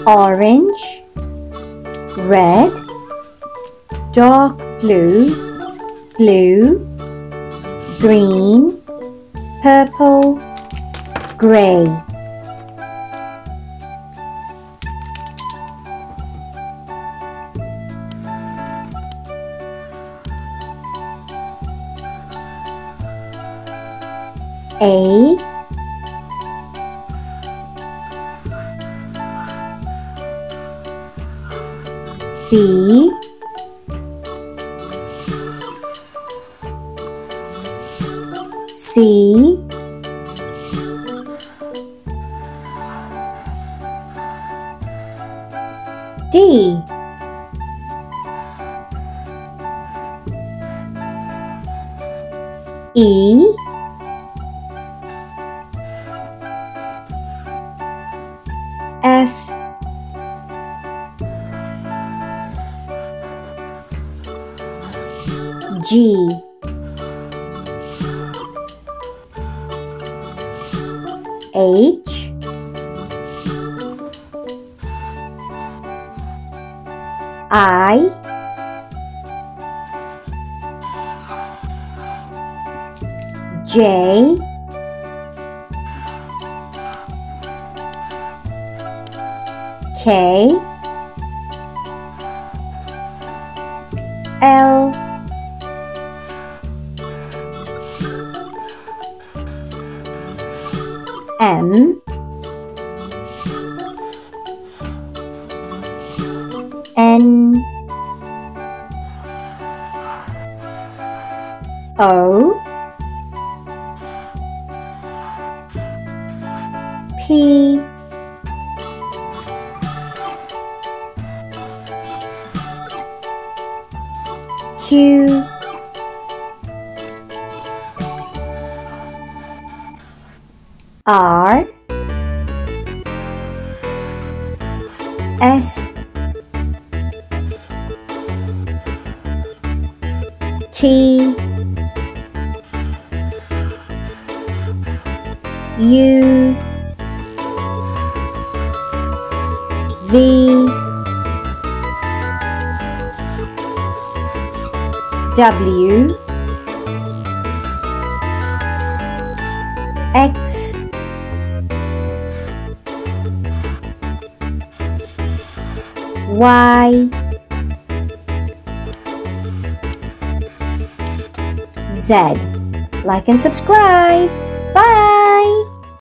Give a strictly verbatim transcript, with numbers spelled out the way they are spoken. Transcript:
orange, red, dark blue, blue, green, purple, grey. A, B, C, D, E, F, G, H, I, J, K, L, M, N, O, P, Q, R, S, T, U, V, W, X, Y, Z. Like and subscribe. Bye!